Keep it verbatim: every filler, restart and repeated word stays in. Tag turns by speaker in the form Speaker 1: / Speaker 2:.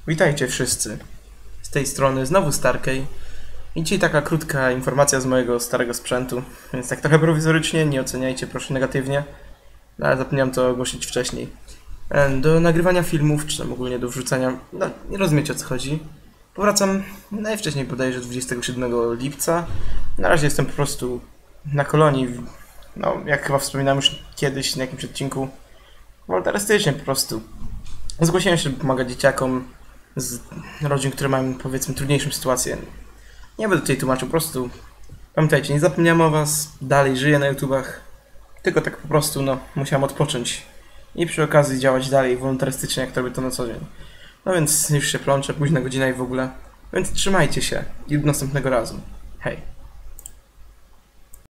Speaker 1: Witajcie wszyscy. Z tej strony znowu Starkey. I dzisiaj taka krótka informacja z mojego starego sprzętu. Więc tak trochę prowizorycznie, nie oceniajcie proszę negatywnie. No, ale zapomniałem to ogłosić wcześniej. Do nagrywania filmów, czy tam ogólnie do wrzucania, no nie rozumiecie o co chodzi. Powracam najwcześniej bodajże dwudziestego siódmego lipca. Na razie jestem po prostu na kolonii. No, jak chyba wspominałem już kiedyś na jakimś odcinku. Woltarystycznie po prostu. Zgłosiłem się, żeby pomagać dzieciakom z rodzin, które mają, powiedzmy, trudniejszą sytuację. Nie będę tutaj tłumaczył, po prostu pamiętajcie, nie zapomniałem o was, dalej żyję na YouTubach, tylko tak po prostu, no, musiałem odpocząć i przy okazji działać dalej wolontarystycznie, jak to robię to na co dzień. No więc już się plączę, późna godzina i w ogóle, więc trzymajcie się i do następnego razu. Hej!